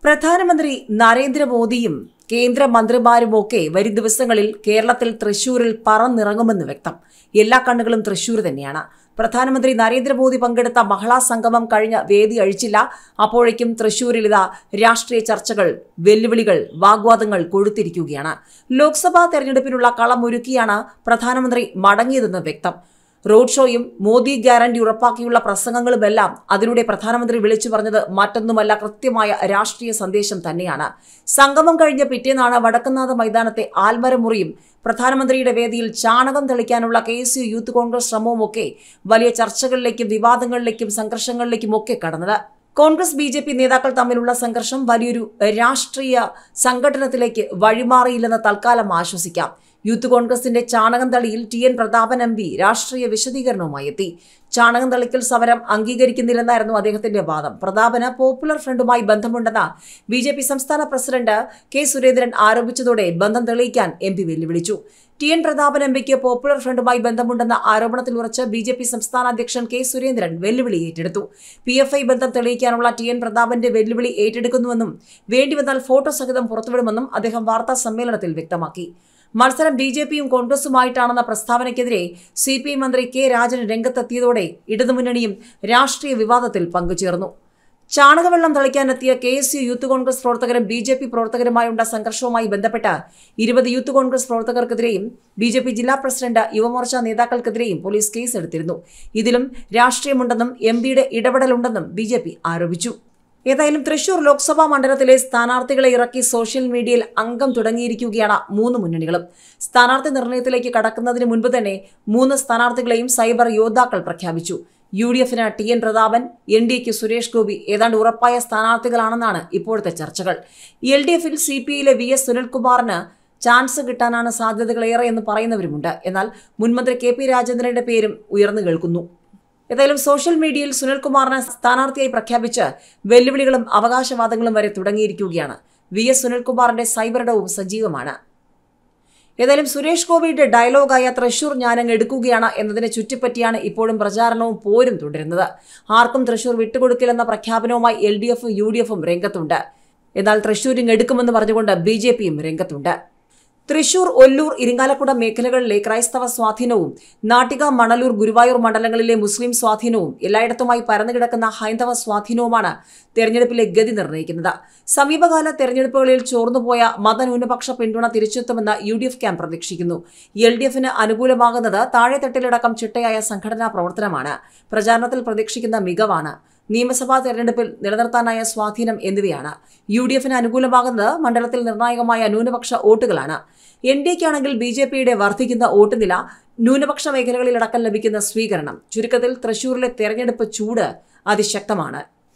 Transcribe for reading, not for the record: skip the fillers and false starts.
പ്രധാനമന്ത്രി നരേന്ദ്രമോദിയും കേന്ദ്രമന്ത്രിമാരുമൊക്കെ വരും ദിവസങ്ങളിൽ കേരളത്തിൽ തൃശൂരിൽ പറന്നിറങ്ങുമെന്ന് വ്യക്തം. എല്ലാ കണ്ണുകളും തൃശൂർ തന്നെയാണ്. പ്രധാനമന്ത്രി നരേന്ദ്രമോദി പങ്കെടുത്ത മഹിളാ സംഗമം കഴിഞ്ഞ വേദി അഴിച്ചില്ല. അപ്പോഴേക്കും തൃശൂരിൽ ഇതാ രാഷ്ട്രീയ ചർച്ചകൾ, വെല്ലുവിളികൾ, വാഗ്വാദങ്ങൾ കൊഴുത്തിരിക്കുകയാണ്. ലോക്സഭാ തെരഞ്ഞെടുപ്പിനുള്ള കളമൊരുക്കിയാണ് പ്രധാനമന്ത്രി മടങ്ങിയതെന്ന് വ്യക്തം. റോഡ് ഷോയും മോദി ഗ്യാരണ്ടി ഉറപ്പാക്കിയുള്ള പ്രസംഗങ്ങളുമെല്ലാം അതിലൂടെ പ്രധാനമന്ത്രി വിളിച്ചു പറഞ്ഞത് മറ്റൊന്നുമല്ല, കൃത്യമായ രാഷ്ട്രീയ സന്ദേശം തന്നെയാണ്. സംഗമം കഴിഞ്ഞ പിറ്റേന്നാണ് വടക്കുന്നാഥ മൈതാനത്തെ ആൽമരമുറിയും പ്രധാനമന്ത്രിയുടെ വേദിയിൽ ചാണകം തെളിക്കാനുള്ള KSU യൂത്ത് കോൺഗ്രസ് ശ്രമവുമൊക്കെ വലിയ ചർച്ചകളിലേക്കും വിവാദങ്ങളിലേക്കും സംഘർഷങ്ങളിലേക്കും ഒക്കെ കടന്നത്. കോൺഗ്രസ് BJP നേതാക്കൾ തമ്മിലുള്ള സംഘർഷം വലിയൊരു രാഷ്ട്രീയ സംഘടനത്തിലേക്ക് വഴിമാറിയില്ലെന്ന് തൽക്കാലം ആശ്വസിക്കാം. യൂത്ത് കോൺഗ്രസിന്റെ ചാണകം തളിയിൽ TN പ്രതാപൻ MP രാഷ്ട്രീയ വിശദീകരണവുമായി എത്തി. ചാണകം തളിക്കൽ സമരം അംഗീകരിക്കുന്നില്ലെന്നായിരുന്നു അദ്ദേഹത്തിന്റെ വാദം. പ്രതാപന് പോപ്പുലർ ഫ്രണ്ടുമായി ബന്ധമുണ്ടെന്ന് BJP സംസ്ഥാന പ്രസിഡന്റ് K സുരേന്ദ്രൻ ആരോപിച്ചതോടെ ബന്ധം തെളിയിക്കാൻ MP വെല്ലുവിളിച്ചു. TN പ്രതാപൻ MPക്ക് പോപ്പുലർ ഫ്രണ്ടുമായി ബന്ധമുണ്ടെന്ന ആരോപണത്തിൽ ഉറച്ച് BJP സംസ്ഥാന അധ്യക്ഷൻ K സുരേന്ദ്രൻ വെല്ലുവിളി ഏറ്റെടുത്തു. PFI ബന്ധം തെളിയിക്കാനുള്ള TN പ്രതാപന്റെ വെല്ലുവിളി ഏറ്റെടുക്കുന്നുവെന്നും വേണ്ടിവന്നാൽ ഫോട്ടോ സഹിതം പുറത്തുവിടുമെന്നും അദ്ദേഹം വാർത്താ സമ്മേളനത്തിൽ വ്യക്തമാക്കി. മത്സരം BJPയും കോൺഗ്രസുമായിട്ടാണെന്ന പ്രസ്താവനയ്ക്കെതിരെ CPI മന്ത്രി K രാജൻ രംഗത്തെത്തിയതോടെ ഇടതുമുന്നണിയും രാഷ്ട്രീയ വിവാദത്തിൽ പങ്കുചേർന്നു. ചാണകവെള്ളം തളിക്കാനെത്തിയ KSU യൂത്ത് കോൺഗ്രസ് പ്രവർത്തകരും BJP പ്രവർത്തകരുമായുണ്ട സംഘർഷവുമായി ബന്ധപ്പെട്ട് 20 യൂത്ത് കോൺഗ്രസ് പ്രവർത്തകർക്കെതിരെയും BJP ജില്ലാ പ്രസിഡന്റ്, യുവമോർച്ച നേതാക്കൾക്കെതിരെയും പോലീസ് കേസെടുത്തിരുന്നു. ഇതിലും രാഷ്ട്രീയമുണ്ടെന്നും MPയുടെ ഇടപെടലുണ്ടെന്നും BJP ആരോപിച്ചു. ഏതായാലും തൃശൂർ ലോക്സഭാ മണ്ഡലത്തിലെ സ്ഥാനാർത്ഥികളെ ഇറക്കി സോഷ്യൽ മീഡിയയിൽ അംഗം തുടങ്ങിയിരിക്കുകയാണ് 3 മുന്നണികളും. സ്ഥാനാർത്ഥി നിർണയത്തിലേക്ക് കടക്കുന്നതിന് മുൻപ് തന്നെ 3 സ്ഥാനാർത്ഥികളെയും സൈബർ യോദ്ധാക്കൾ പ്രഖ്യാപിച്ചു. UDFന് TN പ്രതാപൻ, NDAക്ക് സുരേഷ് ഗോപി ഏതാണ്ട് ഉറപ്പായ സ്ഥാനാർത്ഥികളാണെന്നാണ് ഇപ്പോഴത്തെ ചർച്ചകൾ. LDFൽ CPIയിലെ VS സുനിൽകുമാറിന് ചാൻസ് കിട്ടാനാണ് സാധ്യതകളേറെ എന്ന് പറയുന്നവരുമുണ്ട്. എന്നാൽ മുൻമന്ത്രി KP രാജേന്ദ്രന്റെ പേരും ഉയർന്നു കേൾക്കുന്നു. ഏതായാലും സോഷ്യൽ മീഡിയയിൽ സുനിൽകുമാറിനെ സ്ഥാനാർത്ഥിയായി പ്രഖ്യാപിച്ച് വെല്ലുവിളികളും അവകാശവാദങ്ങളും വരെ തുടങ്ങിയിരിക്കുകയാണ്. VS സുനിൽകുമാറിന്റെ സൈബറിടവും സജീവമാണ്. ഏതായാലും സുരേഷ് ഗോപിയുടെ ഡയലോഗായ തൃശൂർ ഞാനങ്ങ് എടുക്കുകയാണ് എന്നതിനെ ചുറ്റിപ്പറ്റിയാണ് ഇപ്പോഴും പ്രചാരണവും പോരും തുടരുന്നത്. ആർക്കും തൃശൂർ വിട്ടുകൊടുക്കില്ലെന്ന പ്രഖ്യാപനവുമായി LDFും UDFും രംഗത്തുണ്ട്. എന്നാൽ തൃശൂരിങ് എടുക്കുമെന്ന് പറഞ്ഞുകൊണ്ട് BJPയും രംഗത്തുണ്ട്. തൃശൂർ, ഒല്ലൂർ, ഇരിങ്ങാലക്കുട മേഖലകളിലെ ക്രൈസ്തവ സ്വാധീനവും നാട്ടിക, മണലൂർ, ഗുരുവായൂർ മണ്ഡലങ്ങളിലെ മുസ്ലിം സ്വാധീനവും എല്ലായിടത്തുമായി പരന്നുകിടക്കുന്ന ഹൈന്ദവ സ്വാധീനവുമാണ് തെരഞ്ഞെടുപ്പിലെ ഗതി നിർണ്ണയിക്കുന്നത്. സമീപകാല തെരഞ്ഞെടുപ്പുകളിൽ ചോർന്നുപോയ മതന്യൂനപക്ഷ പിന്തുണ തിരിച്ചെത്തുമെന്ന് UDF ക്യാമ്പ് പ്രതീക്ഷിക്കുന്നു. LDFന് അനുകൂലമാകുന്നത് താഴെത്തട്ടിലടക്കം ചിട്ടയായ സംഘടനാ പ്രവർത്തനമാണ്. പ്രചാരണത്തിൽ പ്രതീക്ഷിക്കുന്ന മികവാണ്. നിയമസഭാ തെരഞ്ഞെടുപ്പിൽ നിലനിർത്താനായ സ്വാധീനം എന്നിവയാണ്. UDFന് അനുകൂലമാകുന്നത് മണ്ഡലത്തിൽ നിർണായകമായ ന്യൂനപക്ഷ വോട്ടുകളാണ്. NDAക്കാണെങ്കിൽ BJPയുടെ വർദ്ധിക്കുന്ന വോട്ട് നില, ന്യൂനപക്ഷ മേഖലകളിലടക്കം ലഭിക്കുന്ന സ്വീകരണം. ചുരുക്കത്തിൽ തൃശൂരിലെ തെരഞ്ഞെടുപ്പ് ചൂട് അതിശക്തമാണ്.